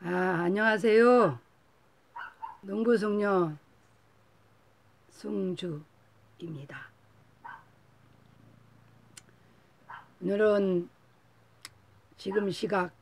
안녕하세요. 농부숙녀 승주입니다. 오늘은 지금 시각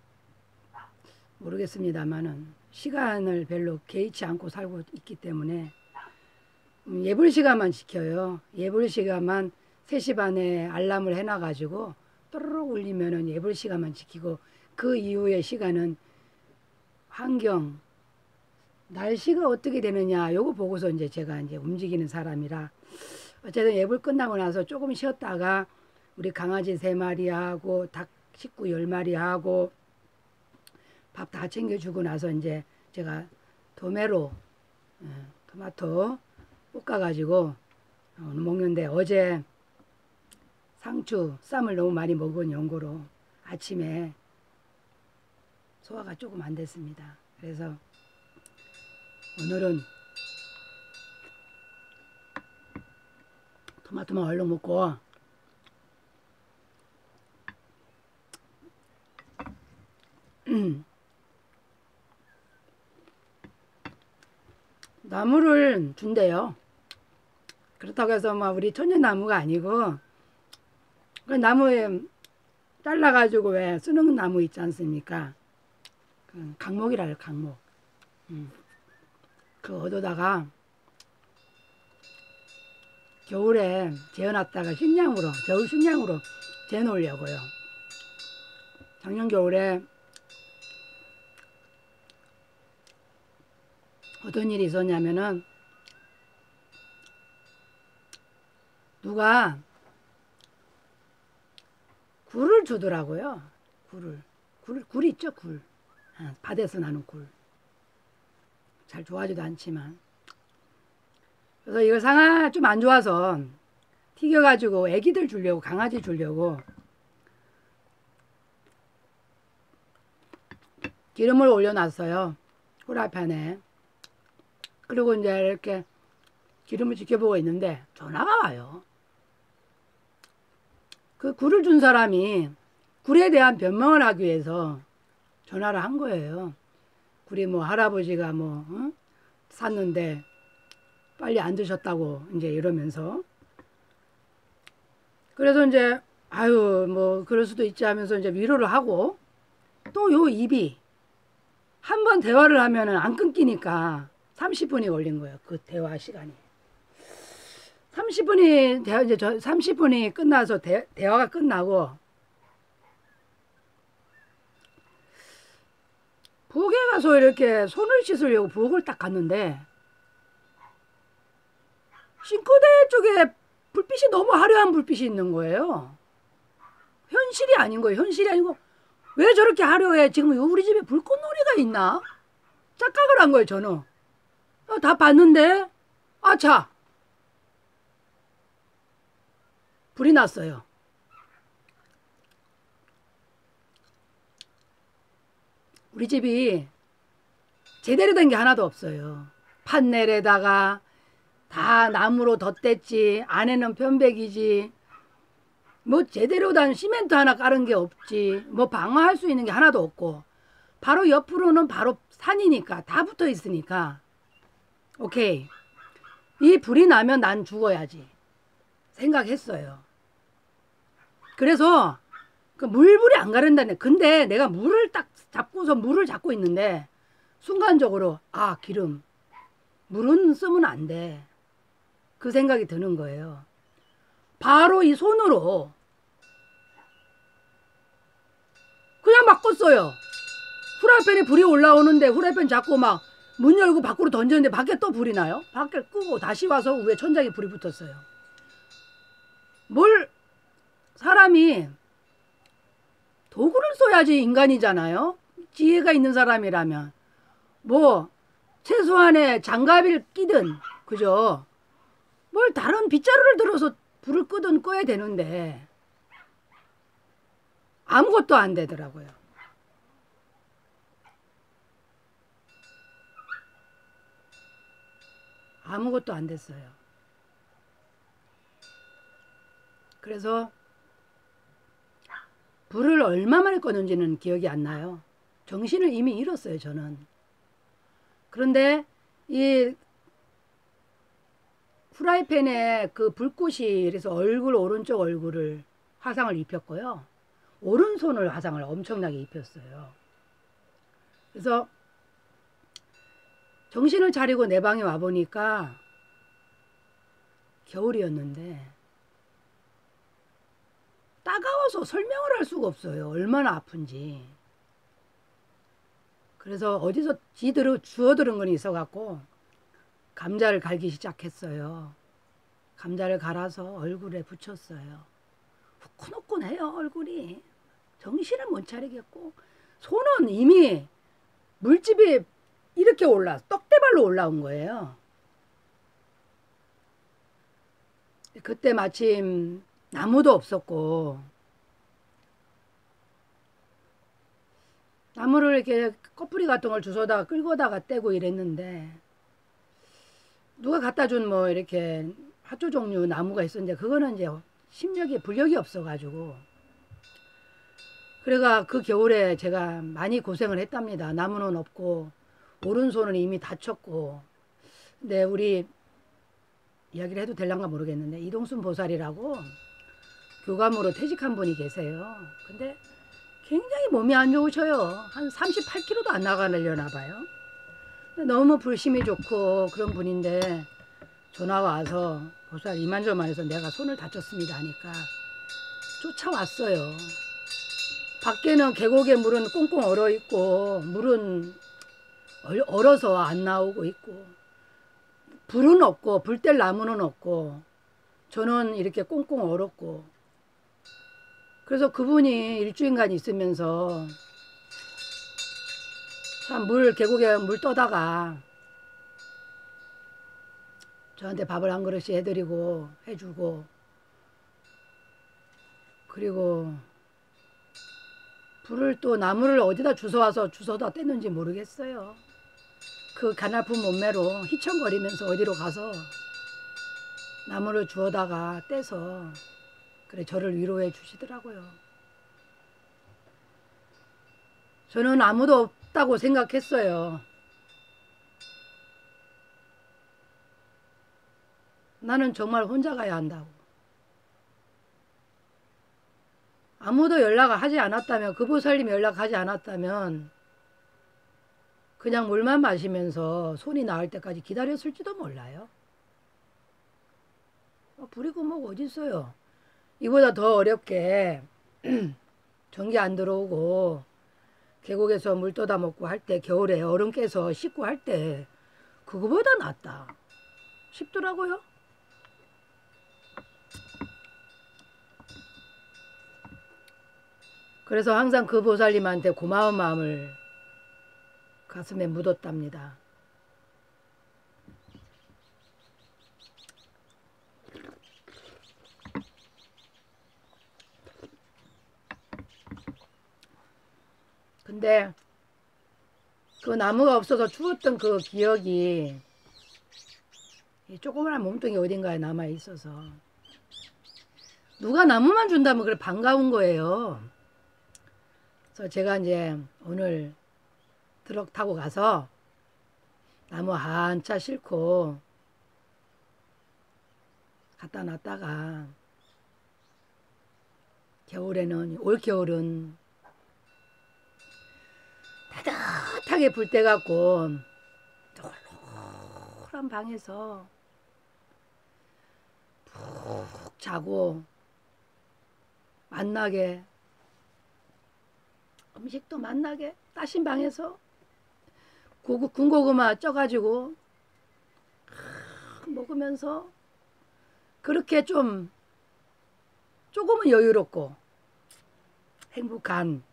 모르겠습니다만은 시간을 별로 개의치 않고 살고 있기 때문에 예불 시간만 지켜요. 예불 시간만 3시 반에 알람을 해놔가지고 또르륵 울리면은 예불 시간만 지키고 그 이후의 시간은 환경, 날씨가 어떻게 되느냐 요거 보고서 이제 제가 이제 움직이는 사람이라 어쨌든 예불 끝나고 나서 조금 쉬었다가 우리 강아지 3마리하고 닭 식구 10마리하고 밥 다 챙겨주고 나서 이제 제가 도메로 토마토 볶아가지고 먹는데 어제 상추 쌈을 너무 많이 먹은 연고로 아침에 소화가 조금 안 됐습니다. 그래서 오늘은 토마토만 얼른 먹고 나무를 준대요. 그렇다고 해서 막 우리 천연나무가 아니고 그 나무에 잘라가지고 왜 쓰는 나무 있지 않습니까? 그 강목이라 해요, 강목. 그 얻어다가 겨울에 재어놨다가 식량으로, 겨울 식량으로 재놓으려고요. 작년 겨울에 어떤 일이 있었냐면은 누가 굴을 주더라고요. 굴 있죠, 굴. 밭에서 나는 굴. 잘 좋아하지도 않지만. 그래서 이거 상하 좀 안 좋아서 튀겨가지고 애기들 주려고, 강아지 주려고 기름을 올려놨어요. 후라이팬에. 그리고 이제 이렇게 기름을 지켜보고 있는데 전화가 와요. 그 굴을 준 사람이 굴에 대한 변명을 하기 위해서 전화를 한 거예요. 굴이 뭐 할아버지가 샀는데 빨리 안 드셨다고 이제 이러면서. 그래서 이제 아유 뭐 그럴 수도 있지 하면서 이제 위로를 하고 또 요 입이 한 번 대화를 하면은 안 끊기니까 30분이 걸린 거예요. 그 대화 시간이. 30분이 끝나서 대화가 끝나고 부엌에 가서 이렇게 손을 씻으려고 부엌을 딱 갔는데 싱크대 쪽에 불빛이 너무 화려한 불빛이 있는 거예요. 현실이 아닌 거예요. 현실이 아니고 왜 저렇게 화려해? 지금 우리 집에 불꽃놀이가 있나? 착각을 한 거예요. 저는. 다 봤는데 아차 불이 났어요. 우리 집이 제대로 된 게 하나도 없어요. 판넬에다가 다 나무로 덧댔지, 안에는 편백이지, 뭐 제대로 된 시멘트 하나 깔은 게 없지, 뭐 방어할 수 있는 게 하나도 없고 바로 옆으로는 바로 산이니까 다 붙어 있으니까 오케이, 이 불이 나면 난 죽어야지 생각했어요. 그래서 그 물불이 안 가른다네. 근데 내가 물을 딱 잡고서 물을 잡고 있는데 순간적으로 기름 물은 쓰면 안 돼. 그 생각이 드는 거예요. 바로 이 손으로 그냥 막 껐어요. 후라이팬에 불이 올라오는데 후라이팬 잡고 막 문 열고 밖으로 던졌는데 밖에 또 불이 나요. 밖에 끄고 다시 와서 위에 천장에 불이 붙었어요. 사람이 도구를 써야지 인간이잖아요. 지혜가 있는 사람이라면 뭐 최소한의 장갑을 끼든 그죠. 뭘 다른 빗자루를 들어서 불을 끄든 꺼야 되는데 아무것도 안 되더라고요. 아무것도 안 됐어요. 그래서 불을 얼마 만에 껐는지는 기억이 안 나요. 정신을 이미 잃었어요, 저는. 그런데 이 프라이팬에 그 불꽃이 그래서 오른쪽 얼굴을 화상을 입혔고요. 오른손을 화상을 엄청나게 입혔어요. 그래서 정신을 차리고 내 방에 와보니까 겨울이었는데 따가워서 설명을 할 수가 없어요. 얼마나 아픈지. 그래서 어디서 주워들은 건 있어갖고 감자를 갈기 시작했어요. 감자를 갈아서 얼굴에 붙였어요. 후끈후끈해요, 얼굴이. 정신을 못 차리겠고 손은 이미 물집이 이렇게 떡대발로 올라온 거예요. 그때 마침 나무도 없었고 나무를 이렇게 커플리 같은 걸 주워다가 끌고다가 떼고 이랬는데 누가 갖다 준 뭐 이렇게 화초 종류 나무가 있었는데 그거는 이제 불력이 없어가지고 그래가 그 겨울에 제가 많이 고생을 했답니다. 나무는 없고 오른손은 이미 다쳤고. 근데 우리 이야기를 해도 될란가 모르겠는데 이동순 보살이라고 교감으로 퇴직한 분이 계세요. 근데 굉장히 몸이 안 좋으셔요. 한 38kg도 안 나가려나 봐요. 너무 불심이 좋고 그런 분인데 전화가 와서 보살 이만저만 해서 내가 손을 다쳤습니다 하니까 쫓아왔어요. 밖에는 계곡에 물은 꽁꽁 얼어 있고 물은 얼어서 안 나오고 있고 불은 없고 불 뗄 나무는 없고 저는 이렇게 꽁꽁 얼었고 그래서 그분이 일주일간 있으면서 참 계곡에 물 떠다가 저한테 밥을 한 그릇씩 해주고 그리고 불을 또 나무를 어디다 주워다 뗐는지 모르겠어요. 그 가냘픈 몸매로 휘청거리면서 어디로 가서 나무를 주워다가 떼서 그래 저를 위로해 주시더라고요. 저는 아무도 없다고 생각했어요. 나는 정말 혼자 가야 한다고. 아무도 연락하지 않았다면 그 보살님이 연락하지 않았다면 그냥 물만 마시면서 손이 나을 때까지 기다렸을지도 몰라요. 불이 구멍 어디 있어요. 이보다 더 어렵게 전기 안 들어오고 계곡에서 물 떠다 먹고 할 때 겨울에 얼음 깨서 씻고 할 때 그거보다 낫다 싶더라고요. 그래서 항상 그 보살님한테 고마운 마음을 가슴에 묻었답니다. 근데 그 나무가 없어서 추웠던 그 기억이 이 조그마한 몸뚱이 어딘가에 남아 있어서 누가 나무만 준다면 그래 반가운 거예요. 그래서 제가 이제 오늘 트럭 타고 가서 나무 한차 싣고 갖다 놨다가 올 겨울은 따뜻하게 불 때 갖고 홀홀한 방에서 푹 자고 맛나게 음식도 맛나게 따신 방에서 군고구마 쪄가지고 먹으면서 그렇게 조금은 여유롭고 행복한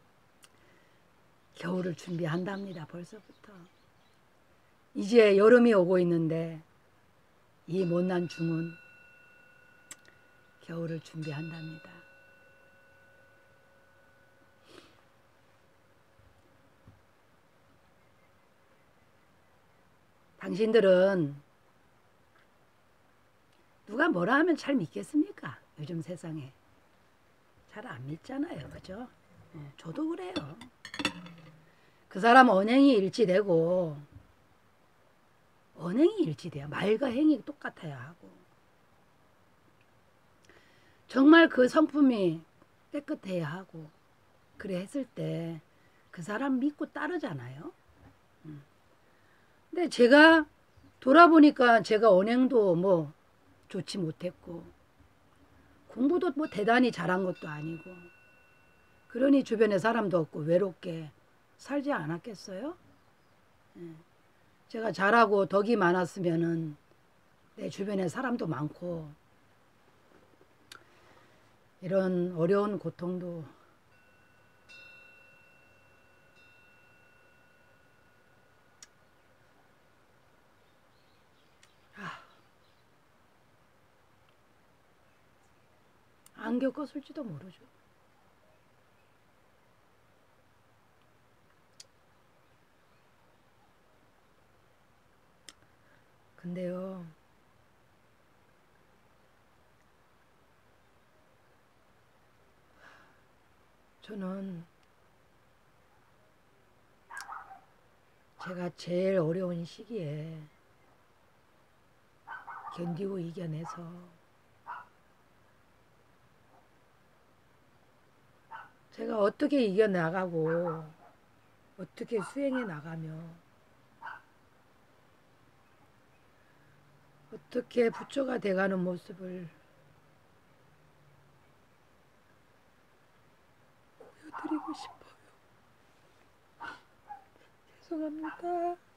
겨울을 준비한답니다. 벌써부터. 이제 여름이 오고 있는데 이 못난 중은 겨울을 준비한답니다. 당신들은 누가 뭐라 하면 잘 믿겠습니까? 요즘 세상에 잘 안 믿잖아요. 그죠? 저도 그래요. 그 사람 언행이 일치되고, 언행이 일치돼요. 말과 행이 똑같아야 하고, 정말 그 성품이 깨끗해야 하고, 그래 했을 때 그 사람 믿고 따르잖아요. 근데 제가 돌아보니까 제가 언행도 뭐 좋지 못했고, 공부도 뭐 대단히 잘한 것도 아니고, 그러니 주변에 사람도 없고 외롭게 살지 않았겠어요? 예. 제가 잘하고 덕이 많았으면은 내 주변에 사람도 많고 이런 어려운 고통도 안 겪었을지도 모르죠. 근데요, 저는 제가 제일 어려운 시기에 견디고 이겨내서 제가 어떻게 이겨나가고 어떻게 수행해 나가며 어떻게 부처가 돼가는 모습을 보여드리고 싶어요. 죄송합니다.